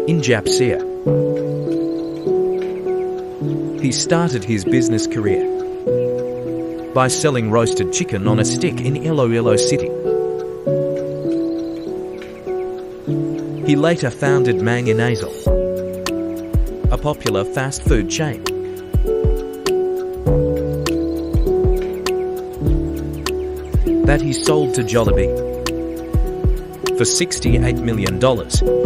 Injap Sia. He started his business career by selling roasted chicken on a stick in Iloilo City. He later founded Mang Inasal, a popular fast food chain. That he sold to Jollibee for $68 million.